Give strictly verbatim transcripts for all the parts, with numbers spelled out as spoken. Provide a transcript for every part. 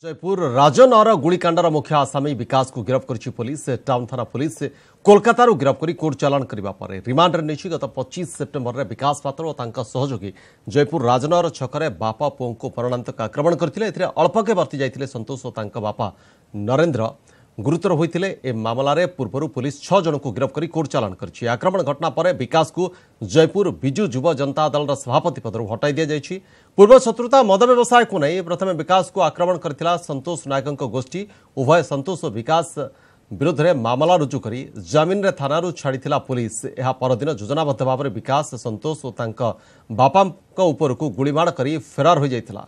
जयपुर राजनगर गुलिकांडर मुख्य आसामी विकास को गिरफ्त कर पुलिस टाउन थाना पुलिस कोलकाता गिरफ्त कर कोर्ट चालाण करने रिमांड नहीं गत पच्चीस सेप्टेम्बर में विकास पात्र और सहयोगी जयपुर राजनगर छकरे बापा पुओं को मरणांतक आक्रमण करते अल्पके वर्ती जाते संतोष और बापा नरेंद्र गुरुतर होते ए मामलें पूर्व पुलिस छह जन को गिरफ्त कर कोर्ट चालाण कर आक्रमण घटना पर विकास को जयपुर बिजु युव जनता दल सभापति पद हटाई दि जाएगी। पूर्व शत्रुता मद व्यवसाय को नहीं प्रथम विकास को आक्रमण करथिला संतोष नायक गोष्ठी उभय संतोष और विकास विरोध में मामला रुजु कर जमीन रे थाना छाड़ी पुलिस यह परदिन योजनाबद्ध भाव में विकास संतोष और बापा उपर को गुलीमाड़ कर फेरार हो जाता।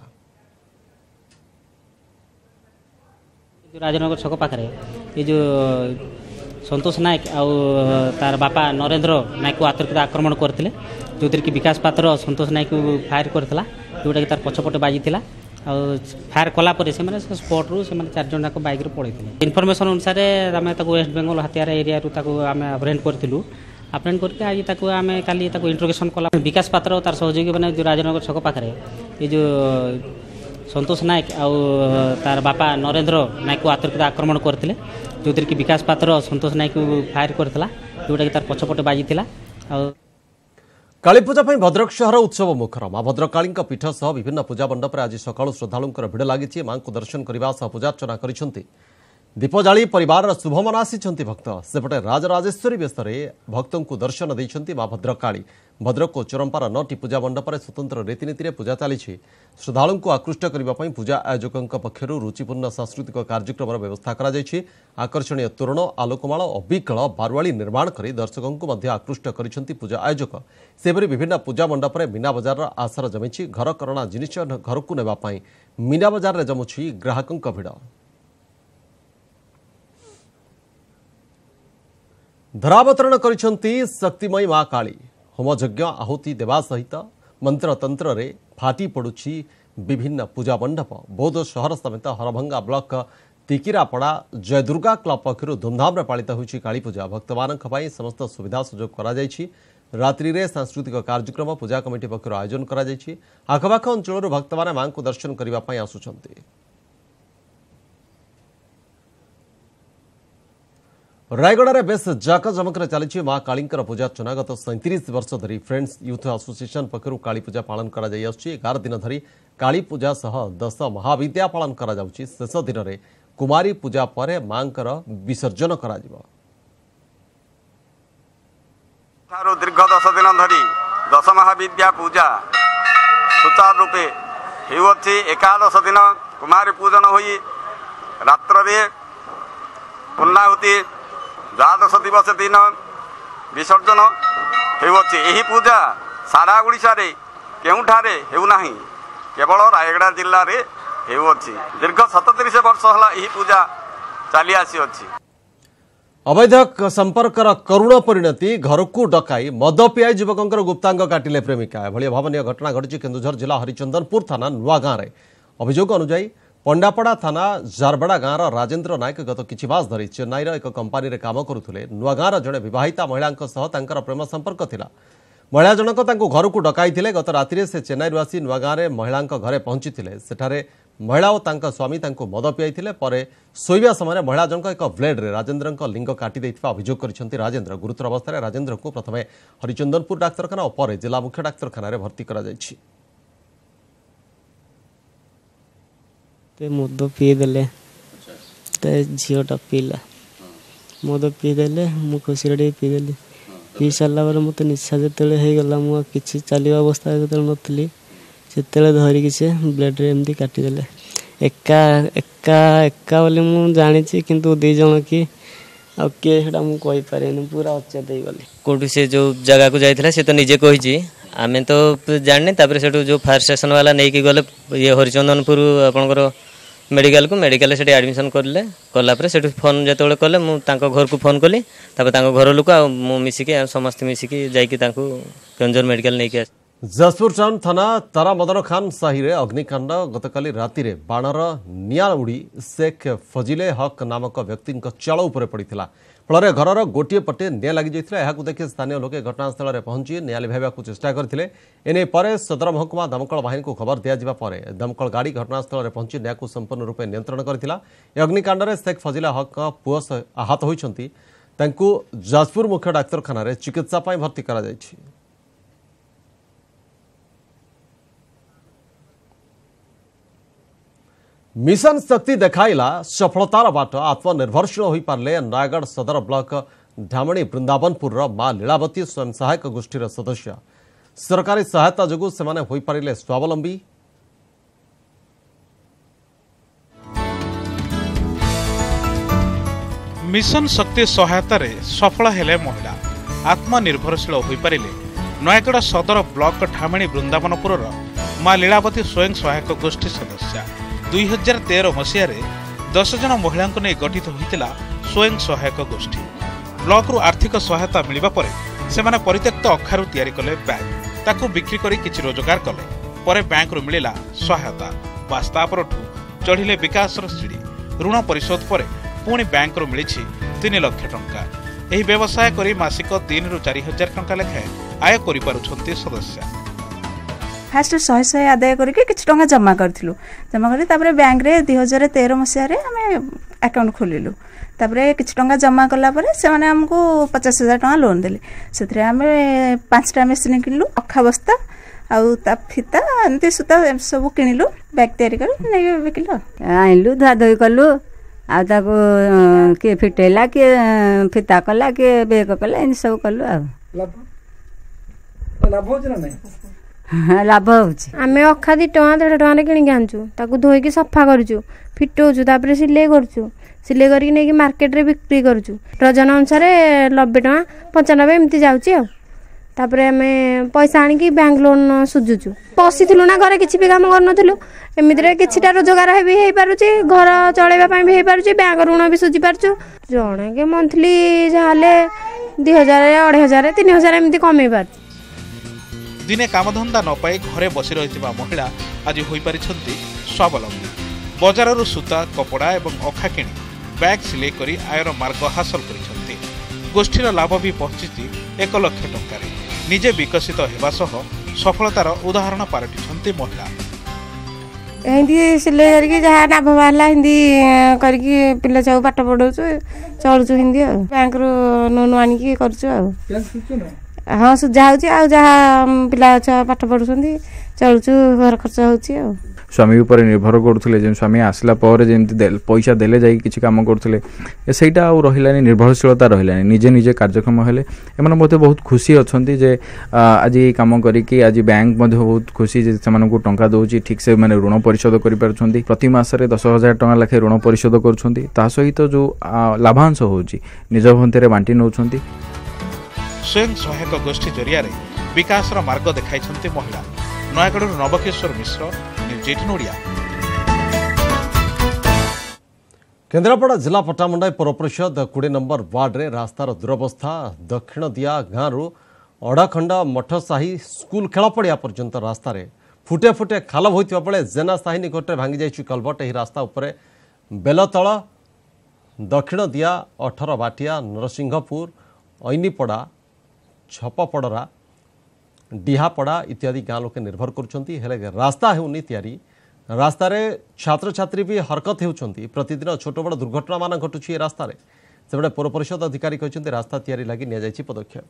राजनगर छक पाखे ये जो संतोष नायक आउ तार बापा नरेंद्र नायक को आतर्कित आक्रमण करते जो कि विकास पात्र संतोष नायक को फायर करता जोटा कि तार पछपटे बाजी फायर कलापर से स्पॉट रू से चार जन जाक बैक पड़े इनफर्मेशन अनुसार आम वेस्ट बेंगल हाथियार एरिया आम अपरेंड करूँ अपरेंड करके आज आम काली इंट्रोगेशन कला विकास पात्र और तार सहयोगी मैंने जो राजनगर छक पाखे ये जो संतोष नायक आउ तार बापा नरेंद्र नायक को आतर्कित आक्रमण करते जो कि विकास पात्र संतोष नायक को फायर करता जोटा कि तार पछपटे बाजी कालीपूजा भद्रक शहर उत्सव मुखर मां भद्रकाली पीठ सह विभिन्न पूजा मंडप आज सकाळु श्रद्धालुंकर भिड़ लगी मां को दर्शन करने सह पूजार्चना कर दीप जाली परिवार शुभमना आसी भक्त सेपटे राजराजेश्वरी बेश भक्तों को दर्शन देती मां भद्रकाली भद्रक को चोरंपार नौटी पूजा मंडप में स्वतंत्र रीतिनीति पूजा चली श्रद्धालुं को आकृष्ट करने पूजा आयोजकों पक्षर रुचिपूर्ण सांस्कृतिक कार्यक्रम व्यवस्था कर आकर्षणीय तोरण आलोकमाल अबिकल बारुआली निर्माण कर दर्शकों को आकृष्ट कर पूजा आयोजक सेपरी विभिन्न पूजा मंडप में मीना बजार आशर जमी घर करणा जिनिष घर को नेबाई मीना बजार में जमुची ग्राहकों भिड़ धरावतरण करिसेंती शक्तिमयी मां काली होमयज्ञ आहुति देवा सहित मंत्रतंत्र रे फाटी पड़ुछि विभिन्न पूजा मंडप बौद्ध शहर समेत हरभंगा ब्लॉक तिकिरापड़ा जयदुर्गा क्लब पक्षर धूमधाम पालित होछि काली पूजा भक्त मानक पई समस्त सुविधा सुजोग करा जायछि रात्रि रे सांस्कृतिक कार्यक्रम पूजा कमिटी पक्षर आयोजन करा जायछि आखपाख अंचल भक्त माने मां को दर्शन करबा पई आसुछंती। रायगड़ा रे बेस जाक जमक चली मां कालींकर पूजार्चना गत सैंतीस वर्ष धरी फ्रेंड्स यूथ एसोसिएशन पक्षर काली पूजा पालन करा जाई आछी एगार दिन धरी काली पूजा सह दस महाविद्या पालन करा जाउची शेष दिन रे कुमारी पूजा पर मांकर विसर्जन करा जिवो। दीर्घ दस दिन धरी दस महाविद्या पूजा सुचारू रूपे हेउछि एकादश दिन कुमारी पूजन होई रात्र रे पूर्णाहुति द्वादश दिवस दिन विसर्जन हेउछि। एही पूजा सारा ओडिशा रे केउठारे हेउना केवल रायगड़ा जिल्ला रे हेउछि दीर्घ सततीस वर्ष हला एही पूजा चली आसी अछि। अवैध संपर्कर करुण परिणति घर को डकाई मद पियाई युवकों गुप्तांग काटिले प्रेमिका एभली भावनीय घटना घटी केन्दुझर जिला हरिचंदनपुर थाना नुआ गाँव में अभियोग अनुଯାयी पंडापड़ा थाना जारबड़ा गाँव राजेन्द्र नायक गत किछि मास धरी चेन्नईर एक कंपानी रे काम करुले नुआ गाँव जड़े बहिता महिला प्रेम संपर्क थिला महिला जनक घर को डकाई गत राति से चेन्नई आसी नुआ गाँव महिला घरे पहुंची सेठारे महिला और स्वामी मद पियाई पर शोवा समय महिला जनक एक ब्लेड रे राजेन्द्र लिंग काटी अभियोग कर राजेन्द्र गुरुतर अवस्था राजेन्द्र को प्रथम हरिचंदनपुर डाक्तरखाना और पर जिला मुख्य डाक्तरखाना भर्ती करा ते मद पीदेले तो झीटा पीला मद पीदेले मु खुशी पीदेली पी सारा पर मत निशा जो होगा मुझे कि चलवा अवस्था जो नी से धरिकी से ब्लेड रे एमती काटिदेले एका एका एका बोले मुझे जानी किंतु दी जन कि आ किए मुझे पूरा अचेत गली कौटी से जो जगह को जाइए से तो निजे कही आम तो जाने तापर से जो फायर स्टेशन वाला नहीं कि गले ये हरिचंदनपुर आपंकर मेडिकल को मेडिकल से एडमिशन करले कलापर से फोन जो कले मुझे घर को फोन कली घर लोक मिसिकी समस्त मिसिकी जाकि केन्दुझर मेडिकल नहीं आस। जसपुर टाउन थाना तारा मदन खान साही रे अग्निकांड गतकाली राति रे बाणर निया उड़ी शेख फजिले हक नामक व्यक्ति चाल उपर पड़ता फल घर गोटे पटे निआं लगी जाइଥିଲା। ଏହାକୁ ଦେଖି ସ୍ଥାନୀୟ ଲୋକେ ଘଟଣାସ୍ଥଳରେ ପହଞ୍ଚି ନିଆଁ ଲିଭାଇବାକୁ ଚେଷ୍ଟା କରିଥିଲେ। ଏନେ ପରେ ସଦର ମହକୁମା ଦମକଳ ବାହିନୀକୁ ଖବର ଦିଆଯିବା ପରେ ଦମକଳ ଗାଡ଼ି ଘଟଣାସ୍ଥଳରେ ପହଞ୍ଚି ନିଆଁକୁ ସମ୍ପୂର୍ଣ୍ଣ ରୂପେ ନିୟନ୍ତ୍ରଣ କରିଥିଲା। ଏ ଅଗ୍ନିକାଣ୍ଡରେ ଶେଖ୍ ଫଜିଲା ହକ୍ ପୁଅ ଆହତ ହୋଇଛନ୍ତି। ତାଙ୍କୁ ଯାଜପୁର ମୁଖ୍ୟ ଡାକ୍ତରଖାନାରେ ଚିକିତ୍ସା ପାଇଁ ଭର୍ତ୍ତି କରାଯାଇଛି। मिशन शक्ति देखाइला सफलतार बाट आत्मनिर्भरशील हो पारे नयगढ़ सदर ब्लॉक ढामणी वृंदावनपुर मां लीलावती स्वयं सहायक गोष्ठी सदस्य सरकारी सहायता जोगु सेमाने होई पारिले स्वावलंबी। मिशन शक्ति सहायता रे सफल हेले महिला आत्मनिर्भरशील हो पारिले नयगढ़ सदर ब्लॉक ढामणी वृंदावनपुर मां लीलावती स्वयं सहायक गोष्ठी सदस्य दुई हजार तेरह मसीह दस जन महिला नहीं गठित होता स्वयं सहायक गोष्ठी ब्लॉक रु आर्थिक सहायता मिलवा पर सेमाने परित्यक्त अखारु तैयारी कले बैंक ताकू बिक्री करी किछि रोजगार कले परे बैंक रु मिलिला सहायता बास्ता परठू चढ़िले विकास सीढ़ी ऋण परिशोध पर पुणी बैंक रु मिलिछि तीन लाख टंका। एही व्यवसाय करी मासिक तीन रु चार हजार टंका लेखाएं आय करि पारुछंती सदस्य। फास्ट शहे शहे आदाय करके किसी टंका जमा करूँ जमा कर बैंक रे दुई हजार तेरह मसीह आम अकाउंट खोलु किसी टंका जमा कलापर से आमको पचास हजार टंका लोन देले से आम पांचटा मेसीन किणलु अखा बस्ता आउ फिता एमती सूता सब किणलु बैग तैयारी कर बिकिलु आनलु धुआ धोई कलु आ किए फिटेला किए फिता कला किए बेग कला एम सब कलु आ लाभ होची आमे अखा दी टଙ୍କା देढ़ टଙ୍କା किणिक आनचु ताकू धोईकी सफा करूचु फिटौचु तापर सिलाई करचु सिलाई करके नेकी मार्केट रे बिक्री करचु डजन अनुसार नब्बे टଙ୍କା पंचानबे एमती जाउची आ तापर आमे पैसा आनिकी बैंक लोन सुजुचु बसिथिलु ना घरे किछि भी काम करनथिलु एमितिरे किछिटा रोजगार हे भी हे पारुची घर चलेबा पई भी हे पारुची बैंक ऋण भी सुझी पारचु जणे के मंथली जाले दो हजार अढ़ाई हजार तीन हजार एमती कमे पार। दिने कामधंदा न पाई घरे बसी रही महिला आज हो पारि स्वावलंबी बजार सूता कपड़ा और अखा किणी बैग सिलाई करी आयर मार्ग हासिल करिसेंती। गोष्ठीर लाभ भी पहुंची एक लाख टंका निजे विकसित होगा सह सफलतार उदाहरण पारटिछंती महिला। हिंदी सिलाई करके जहाँ लाभ बाहर हिंदी करके पिला छुआ पाठ पढ़ाऊँ चलुचु हिंदी बैंक रु लोन आनिकी करचु हाँ सुझा हो पिला छुआ पाठ पढ़ुं चलुचु घर खर्च हो स्वामी उपर निर्भर करुले स्वामी आसला जमी पैसा देले जाई किसी काम करुले सहीटा आ रहा निर्भरशीलता रहा निजे निजे कार्यक्रम हेले एमाने मते बहुत खुशी अच्छी जे आज ये कम करी आज बैंक बहुत खुशी जे से टंका दौची ठीक से माने ऋण परिशोध कर प्रति मासरे दस हजार टंका लाखे ऋण परिशोध कर सहित जो लाभांश होची निज भन्ते बांटी नौछंती। स्वयं सहायक गोष्ठी जरिया विकास मार्ग देखाई महिला। नयगढ़ नवकिशोर मिश्र न्यूज अठारह ओडिया। केन्द्रापड़ा जिला पट्टामुंडाई पौर परिषद कोड़े नंबर वार्ड रे रास्तार दुरवस्था दक्षिण दिया गाँव अड़ाखंड मठसाही स्कूल खेलपड़िया पर्यंत रास्ता फुटे फुटे खाल होता बेले जेना साही निकट में भांगी जाइए कलभट। यह रास्ता उपरे बेलतल दक्षिण दिया अठर बाटिया नरसिंहपुर ऐनीपड़ा छपपड़रा डिहापड़ा इत्यादि गाँ लोके निर्भर करुँच रास्ता होनी तैयारी रास्तार छात्र छात्री भी हरकत होती प्रतिदिन छोट बड़ दुर्घटना मान घटुची रास्ता से पौर परिषद अधिकारी कहते रास्ता तैयारी लगी नि पदक्षेप।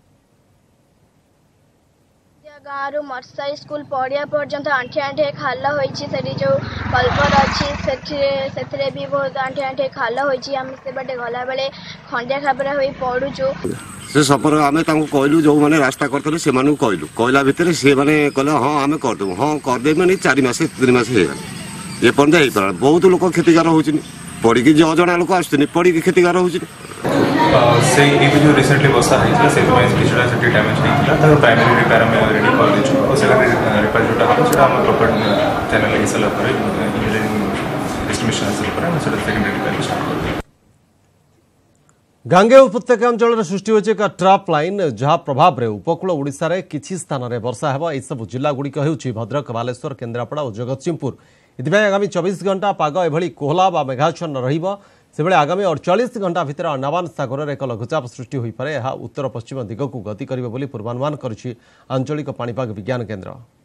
गाँव मरसाई स्कूल पड़िया पर्यंत आंठे आंठे खाल होती जो कलभर अच्छी से भी बहुत आंठे आंठे खाल होती आम से बाटे गला बेले खंडिया खाबरा हो पड़ुचु से सफर आम कहलु जो मैंने रास्ता करते से कहलु कहला भितर से मैंने कहले हाँ आम करदेबू हाँ करदे मैंने चार मस तीन मस हो एपर्त हो पारा बहुत लोक क्षतिकार होती पड़ी अजा लोक आस पड़ी क्षतिकार होती से जो रिसेंटली वर्षा होता से डैमेज नहीं प्राइमरी रिपेयर आम रेडी कर रिपेयर जोटा हम से प्रॉपर चैनल लगे सारा engineering estimation secondary repair start कर। गांगे उपत्यका अंचल सृष्टि होची एक ट्राप लाइन जहाँ प्रभाव रे उपकूल ओडिशा रे किछि स्थान रे वर्षा हेबा। एहि सब जिला गुड़िक हेउछि भद्रक बालेश्वर केन्द्रापड़ा और जगतसिंहपुर। इथिପାଇଁ आगामी चौबीस घंटा पाग एभली कोहला बा मेघाच्छन्न रहिबो। सेबळे आगामी अड़चाश घंटा भितर अंडमान सागर एक लघुचाप सृष्टि होईपारे। यह उत्तर पश्चिम दिगक गति करिबो बोली पूर्वानुमान करिछि आंचलिक पाणीपाग विज्ञान केन्द्र।